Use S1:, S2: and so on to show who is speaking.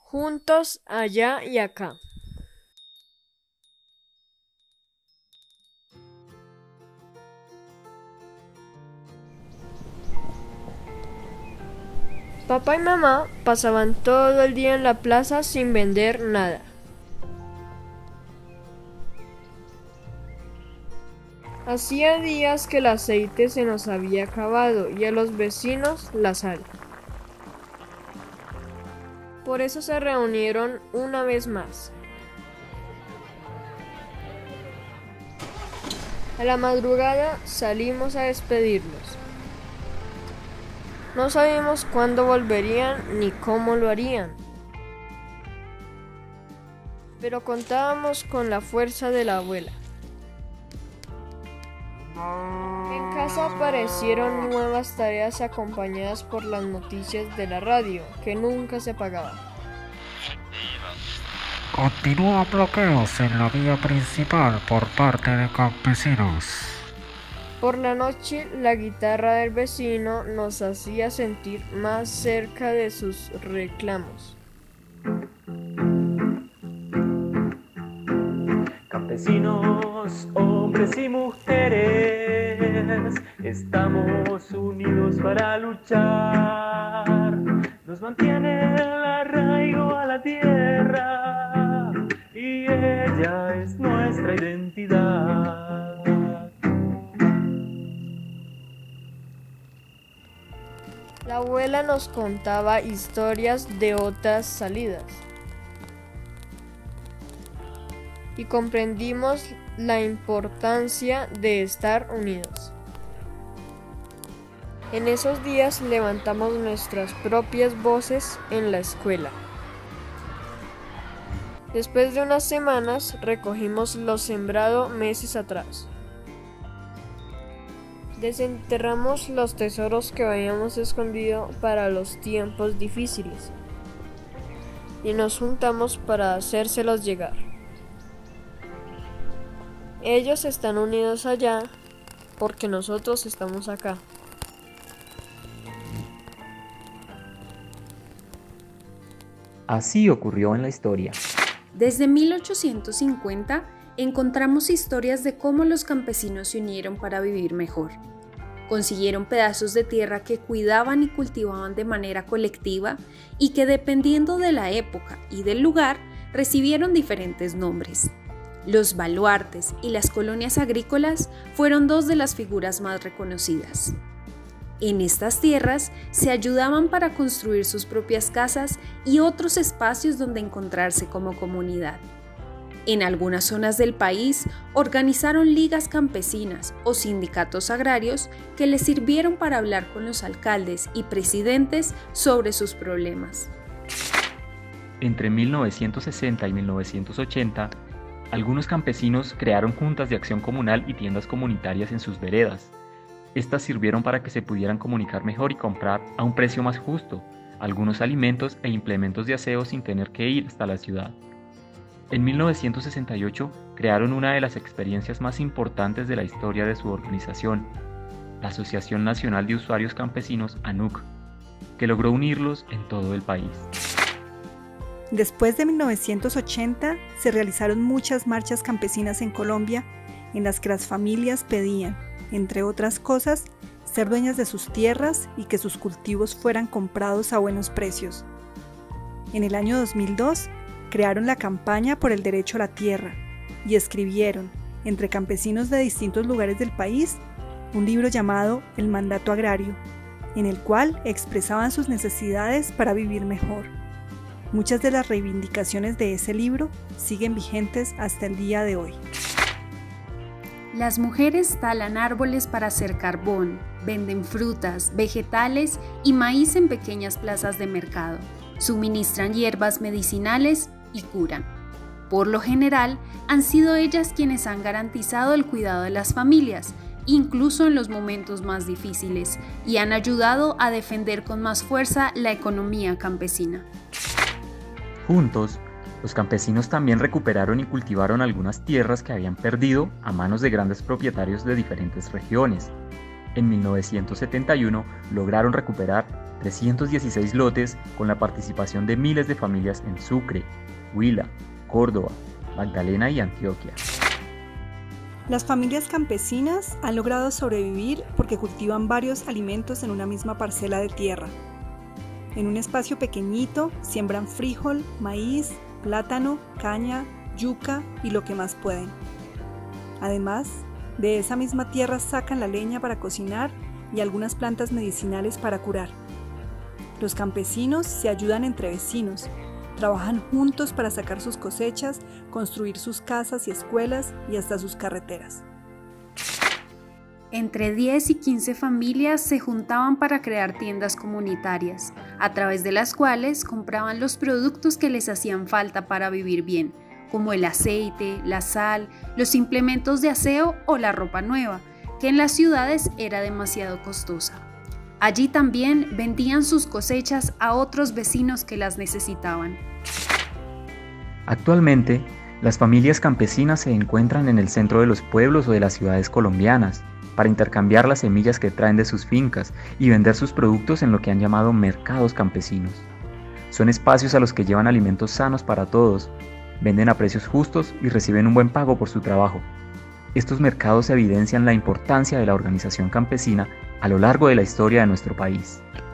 S1: juntos allá y acá. Papá y mamá pasaban todo el día en la plaza sin vender nada. Hacía días que el aceite se nos había acabado y a los vecinos la sal. Por eso se reunieron una vez más. A la madrugada salimos a despedirlos. No sabíamos cuándo volverían ni cómo lo harían, pero contábamos con la fuerza de la abuela. En casa aparecieron nuevas tareas acompañadas por las noticias de la radio, que nunca se apagaban.
S2: Continúan bloqueos en la vía principal por parte de campesinos.
S1: Por la noche, la guitarra del vecino nos hacía sentir más cerca de sus reclamos.
S3: Campesinos, hombres y mujeres, estamos unidos para luchar. Nos mantiene el arraigo a la tierra y ella es nuestra identidad.
S1: La abuela nos contaba historias de otras salidas y comprendimos la importancia de estar unidos. En esos días levantamos nuestras propias voces en la escuela. Después de unas semanas recogimos lo sembrado meses atrás. Desenterramos los tesoros que habíamos escondido para los tiempos difíciles y nos juntamos para hacérselos llegar. Ellos están unidos allá porque nosotros estamos acá.
S4: Así ocurrió en la historia.
S5: Desde 1850 encontramos historias de cómo los campesinos se unieron para vivir mejor. Consiguieron pedazos de tierra que cuidaban y cultivaban de manera colectiva y que, dependiendo de la época y del lugar, recibieron diferentes nombres. Los baluartes y las colonias agrícolas fueron dos de las figuras más reconocidas. En estas tierras se ayudaban para construir sus propias casas y otros espacios donde encontrarse como comunidad. En algunas zonas del país organizaron ligas campesinas o sindicatos agrarios que les sirvieron para hablar con los alcaldes y presidentes sobre sus problemas.
S4: Entre 1960 y 1980, algunos campesinos crearon juntas de acción comunal y tiendas comunitarias en sus veredas. Estas sirvieron para que se pudieran comunicar mejor y comprar a un precio más justo algunos alimentos e implementos de aseo sin tener que ir hasta la ciudad. En 1968 crearon una de las experiencias más importantes de la historia de su organización, la Asociación Nacional de Usuarios Campesinos ANUC, que logró unirlos en todo el país.
S6: Después de 1980 se realizaron muchas marchas campesinas en Colombia en las que las familias pedían, entre otras cosas, ser dueñas de sus tierras y que sus cultivos fueran comprados a buenos precios. En el año 2002 crearon la campaña por el derecho a la tierra y escribieron, entre campesinos de distintos lugares del país, un libro llamado El Mandato Agrario, en el cual expresaban sus necesidades para vivir mejor. Muchas de las reivindicaciones de ese libro siguen vigentes hasta el día de hoy.
S5: Las mujeres talan árboles para hacer carbón, venden frutas, vegetales y maíz en pequeñas plazas de mercado, suministran hierbas medicinales y curan. Por lo general, han sido ellas quienes han garantizado el cuidado de las familias, incluso en los momentos más difíciles, y han ayudado a defender con más fuerza la economía campesina.
S4: Juntos, los campesinos también recuperaron y cultivaron algunas tierras que habían perdido a manos de grandes propietarios de diferentes regiones. En 1971 lograron recuperar 316 lotes con la participación de miles de familias en Sucre, Huila, Córdoba, Magdalena y Antioquia.
S6: Las familias campesinas han logrado sobrevivir porque cultivan varios alimentos en una misma parcela de tierra. En un espacio pequeñito siembran frijol, maíz, plátano, caña, yuca y lo que más pueden. Además, de esa misma tierra sacan la leña para cocinar y algunas plantas medicinales para curar. Los campesinos se ayudan entre vecinos, trabajan juntos para sacar sus cosechas, construir sus casas y escuelas y hasta sus carreteras.
S5: Entre 10 y 15 familias se juntaban para crear tiendas comunitarias, a través de las cuales compraban los productos que les hacían falta para vivir bien, como el aceite, la sal, los implementos de aseo o la ropa nueva, que en las ciudades era demasiado costosa. Allí también vendían sus cosechas a otros vecinos que las necesitaban.
S4: Actualmente, las familias campesinas se encuentran en el centro de los pueblos o de las ciudades colombianas para intercambiar las semillas que traen de sus fincas y vender sus productos en lo que han llamado mercados campesinos. Son espacios a los que llevan alimentos sanos para todos, venden a precios justos y reciben un buen pago por su trabajo. Estos mercados evidencian la importancia de la organización campesina a lo largo de la historia de nuestro país.